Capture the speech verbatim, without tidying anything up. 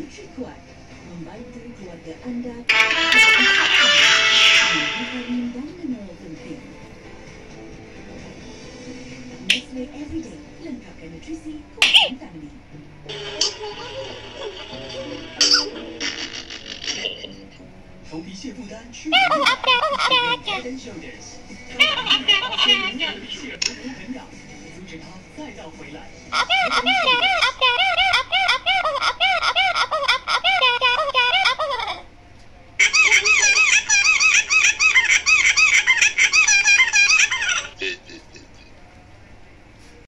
Nutrikuat membantu keluarga anda dengan vitamin dan mineral penting. Nestle Everyday lengkapkan nutrisi kuatkan family.头皮屑负担去除，用 Head and Shoulders， 先营养的皮屑补补营养，阻止它再绕回来。